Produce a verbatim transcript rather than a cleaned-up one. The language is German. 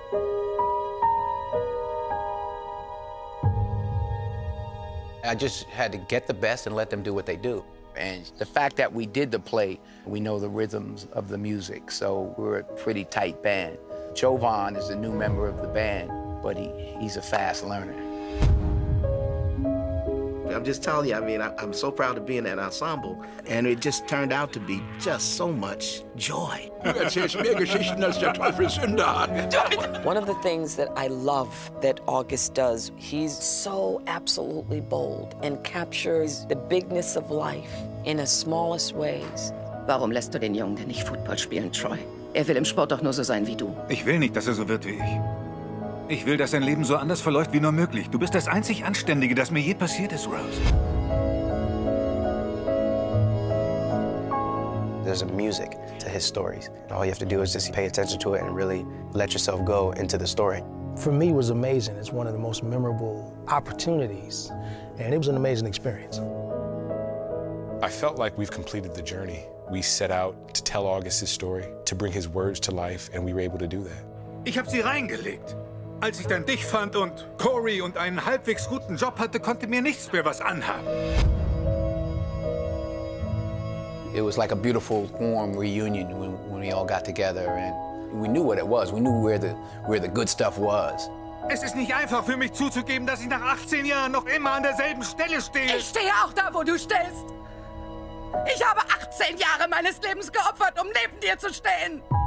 I just had to get the best and let them do what they do. And the fact that we did the play, we know the rhythms of the music, so we're a pretty tight band. Jovan is a new member of the band, but he, he's a fast learner. I'm just telling you, I mean, I, I'm so proud to be in that ensemble. And it just turned out to be just so much joy. Du erzählst mehr Geschichten, als der Teufel Sünde hat. One of the things that I love that August does, he's so absolutely bold and captures the bigness of life in the smallest ways. Warum lässt du den Jungen denn nicht Football spielen, Troy? Er will im Sport doch nur so sein wie du. Ich will nicht, dass er so wird wie ich. Ich will, dass sein Leben so anders verläuft wie nur möglich. Du bist das einzig Anständige, das mir je passiert ist, Rose. There's a music to his stories. All you have to do is just pay attention to it and really let yourself go into the story. For me, it was amazing. It's one of the most memorable opportunities, and it was an amazing experience. I felt like we've completed the journey. We set out to tell August his story, to bring his words to life, and we were able to do that. Ich habe sie reingelegt. Als ich dann dich fand und Corey und einen halbwegs guten Job hatte, konnte mir nichts mehr was anhaben. It was like a beautiful, warm reunion when, when we all got together, and we knew what it was. We knew where the, where the good stuff was. Es ist nicht einfach für mich zuzugeben, dass ich nach achtzehn Jahren noch immer an derselben Stelle stehe. Ich stehe auch da, wo du stehst. Ich habe achtzehn Jahre meines Lebens geopfert, um neben dir zu stehen.